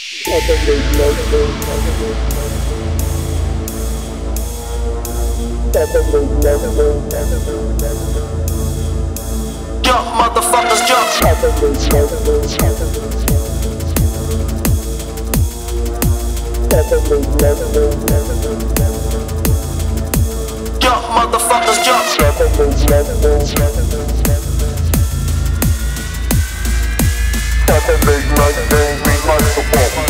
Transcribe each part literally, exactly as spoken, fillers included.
Jump, motherfuckers, jump. Jump, motherfuckers, jump. Saturday night and we like to party.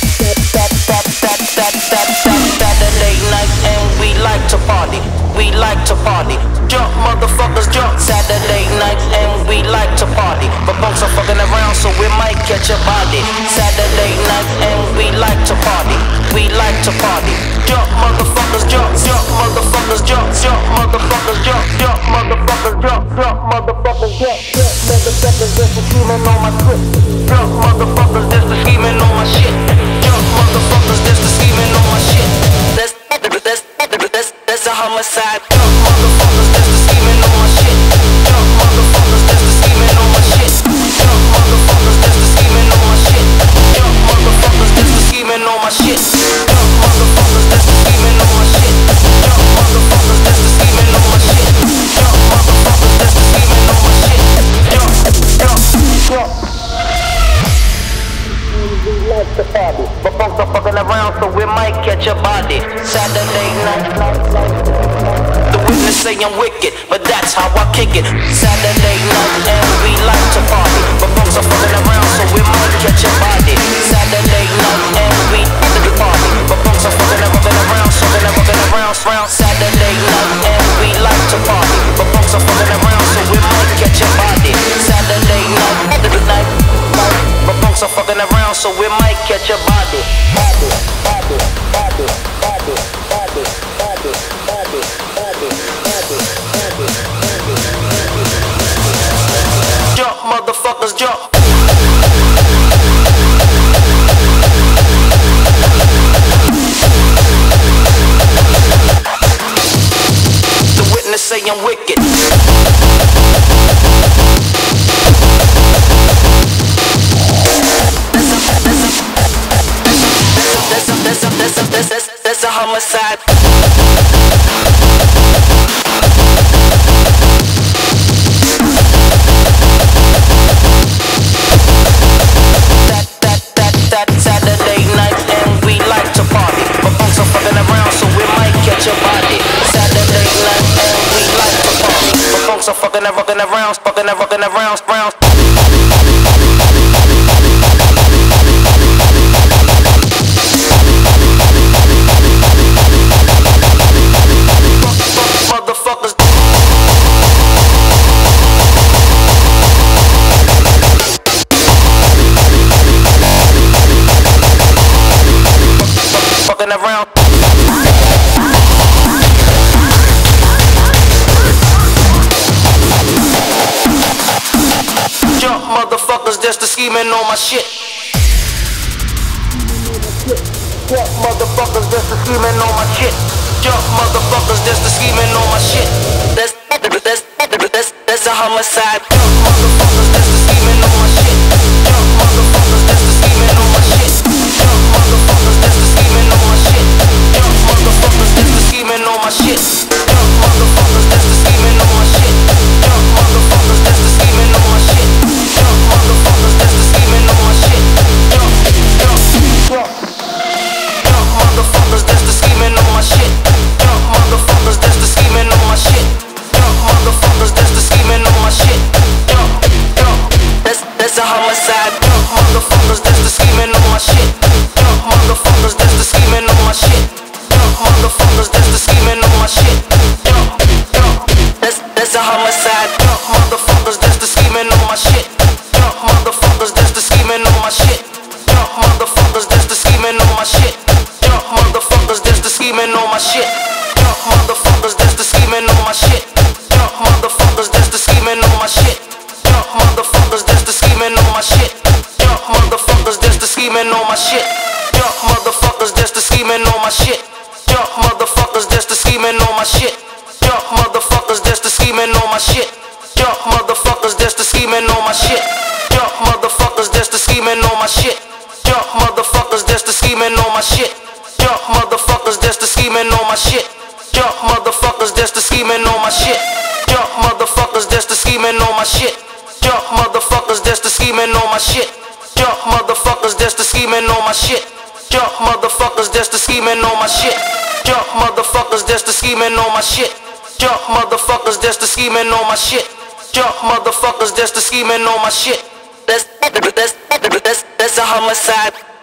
Saturday night and we like to party. We like to party. Jump, motherfuckers, jump. Saturday night and we like to party. But bunks are fucking around, so we might catch a body. Saturday night and we like to party. We like to party. Jump, motherfuckers, jump. Jump, motherfuckers, jump. Jump, motherfuckers, jump. Jump, motherfuckers, jump. Jump, motherfuckers, jump. Jump, motherfuckers, just a scheming on my shit. Jump, motherfuckers, just a scheming on my shit. Jump, motherfuckers, just a scheming on my shit. That's that's that's that's a homicide. Jump, motherfuckers, just a scheming on my shit. Jump, motherfuckers, just a scheming on my shit. Jump, motherfuckers, just a scheming on my shit. Jump, motherfuckers, just a scheming on my shit. Jump, motherfuckers, just a scheming on my shit. Jump, motherfuckers, just a scheming on my shit. Jump, motherfuckers, just a scheming on my shit. Jump, jump, jump. We like to party, but folks are fucking around, so we might catch a body. Saturday night, the witness say I'm wicked, but that's how I kick it. Saturday night and we like to party, but folks are fucking around, so we might catch a body. Saturday night and we like to party, but folks are fucking around, so we fucking around, round. Saturday night and we like to party, but folks are fucking around, so we might catch a body. Saturday night, the night, but folks are fucking around, so we might catch a body. Body, body, body, body, body, body, body, body, body, body, body. Jump, motherfuckers, jump. The witness say I'm wicked. That's a, that's a, that's a, that's a homicide. That, that, that, that Saturday night and we like to party, but bunks are fucking around, so we might catch a body. Saturday night and we like to party, but bunks are fucking around, fucking around, fucking around, round. Motherfuckers. Fucking around. Jump, motherfuckers, just a scheming on my shit. Jump, motherfuckers, just a scheming on my shit. Jump, motherfuckers, just a scheming on my shit. That's that's that's that's a homicide. Jump, motherfuckers, just a scheming on my shit. Jump, motherfuckers, just a scheming on my shit. Jump, motherfuckers, just a scheming on my shit. Jump, motherfuckers, just a scheming on my shit. Jump, motherfuckers, just a scheming on my shit. Jump, motherfuckers, just a scheming on my shit. Jump, motherfuckers, just a scheming on my shit. Jump, jump, jump. Jump, motherfuckers, just a scheming on my shit. Jump, motherfuckers, just a scheming on my shit. Jump, motherfuckers, just a scheming on my shit. Jump, jump. That's that's a homicide. Jump, motherfuckers, just a scheming on my shit. Jump, motherfuckers, just a scheming on my shit. Jump, motherfuckers, just a scheming on my shit. Jump, jump. That's that's a homicide. Jump, motherfuckers, just a scheming on my shit. Jump, motherfuckers, just a scheming on my shit. Jump, motherfuckers, just a scheming on my shit. Jump, motherfuckers, just a scheming on my shit. Jump, motherfuckers, just a scheming on my shit. Jump, motherfuckers, just a scheming on my shit. Jump, motherfuckers, just a scheming on my shit. Jump, motherfuckers, just a scheming on my shit. Jump, motherfuckers, just a scheming on my shit. Jump, motherfuckers, just a scheming on my shit. Jump, motherfuckers, just a scheming on my shit. Jump, motherfuckers, just a scheming on my shit. Jump, motherfuckers, just a scheming on my shit. Jump, motherfuckers. my shit. Jump motherfuckers, that's the scheming on my shit. Jump motherfuckers, that's the scheming on my shit. Jump motherfuckers, that's the scheming on my shit. Jump motherfuckers, that's the scheming on my shit. Jump motherfuckers, that's the scheming on my shit. Jump motherfuckers, that's the scheming on my shit. Jump motherfuckers, that's the scheming on my shit. Jump motherfuckers, that's the scheming on my shit. Jump motherfuckers, that's the scheming on my shit. That's that's that's that's a homicide.